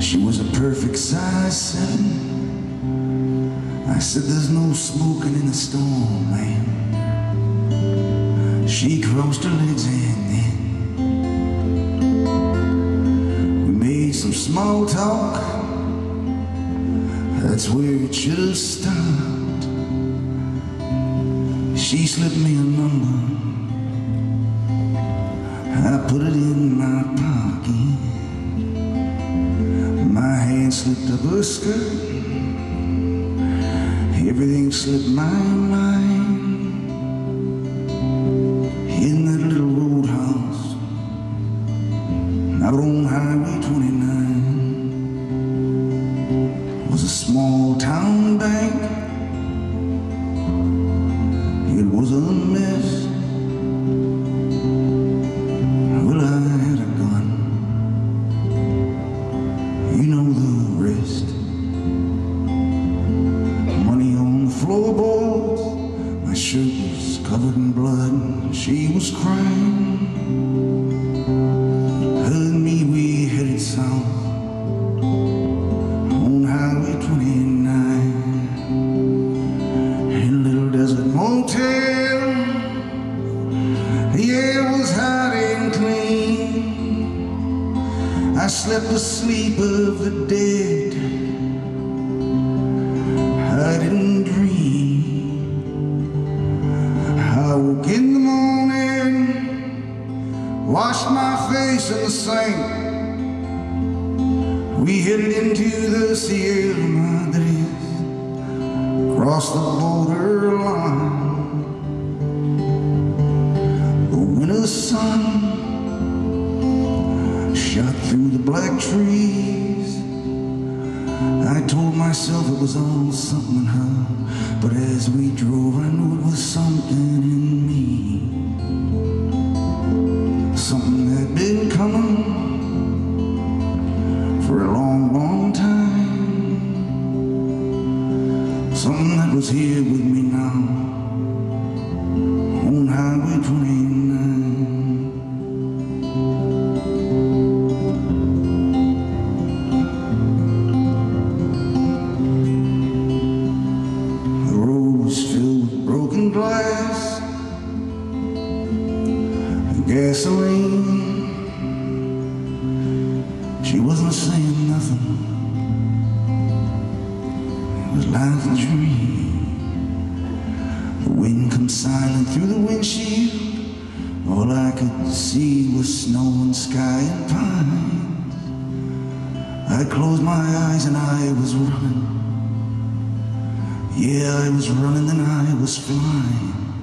She was a perfect size 7. I said there's no smoking in the storm, man. She crossed her legs and then we made some small talk. That's where it should have stopped. She slipped me a number, I put it in my pocket. My hand slipped up her skirt, everything slipped my mind. In that little roadhouse out on Highway 29 was a small town bank. It was a mess. Well, I had a gun, you know the rest. Money on the floorboards, my shirt was covered in blood. She was crying, her and me, we headed south on Highway 29. In a little desert motel, the air was hot and clean. I slept the sleep of the dead, I didn't dream. I woke in the morning, washed my face in the sink. We headed into the Sierra Madres, crossed the borderline. The winter sun shot through the black trees. I told myself it was all something in her, but as we drove I knew it was something in me. Something that had been coming for a long, long time. Something that was here with me now on Highway 29. Glass, gasoline. She wasn't saying nothing. It was like a dream. The wind come silent through the windshield. All I could see was snow and sky and pines. I closed my eyes and I was running. Yeah, I was running and I was flying.